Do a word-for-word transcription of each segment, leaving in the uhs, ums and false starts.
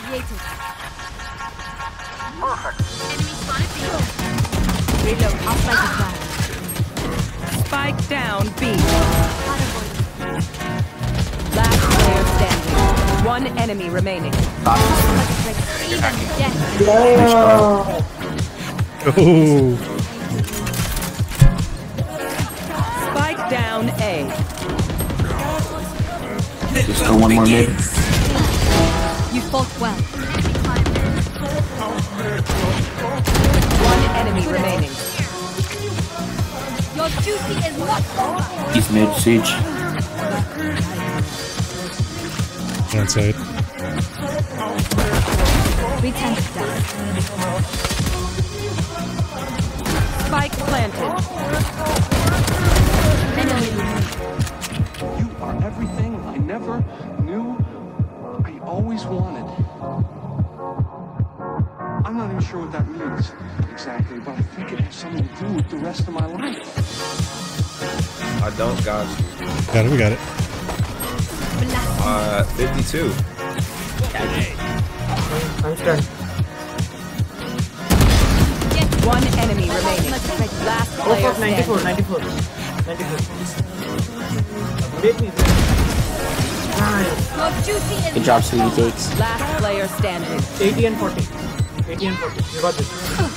created. Perfect. Enemy spotted B. Reload. Outside the flag. Spike down B. Last player standing. One enemy remaining. Even death. Oh. Spike down A. Just go one more mid. You fought well. One enemy remaining. Your duty is not over. He's mid, Siege. That's it. Return to death. Spike planted. Enemy. You are everything I never knew I always wanted. I'm not even sure what that means exactly, but I think it has something to do with the rest of my life. I don't, guys. Got it, we got it. Uh, fifty-two. I'm done. One enemy remaining. Last Oh player fuck, ninety-four, standing. ninety-four. ninety-four. Make me nice. Your duty is Good job, sweetie cakes. Last player standing. eighty and forty. eighty and forty. You got this.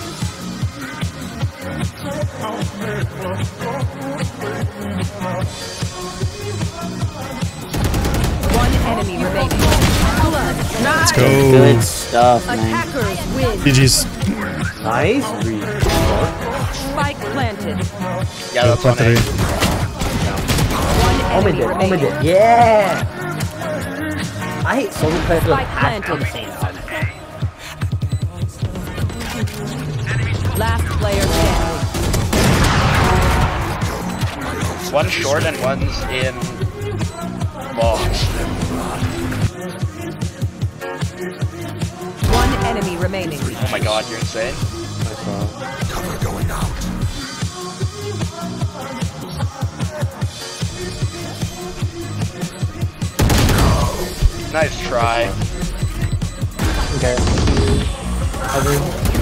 One enemy remaining. Let's go. Good stuff, man. Attackers win. G G's. Nice. Three. Spike planted. Yeah, that's one A. three. One Oh my enemy god, oh my remaining. god. Yeah. I hate solo players with Spike at the planted. same time. Last player standing. One's short and one's in long. One enemy remaining. Oh my god, you're insane. Cover going out. Nice try. Okay. Agree.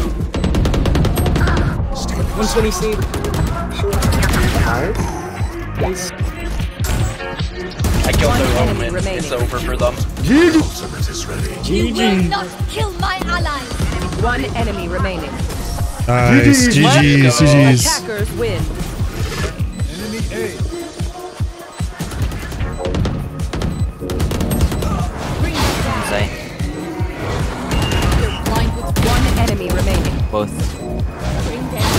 one twenty C. Nice. Nice. I killed One the enemy Roman. remaining. It's over for them. Ultimate is ready. You will not kill my allies. One enemy remaining. Nice. G G's. G G's. Attackers win. Say. You're blind with One enemy remaining. Both. bring them.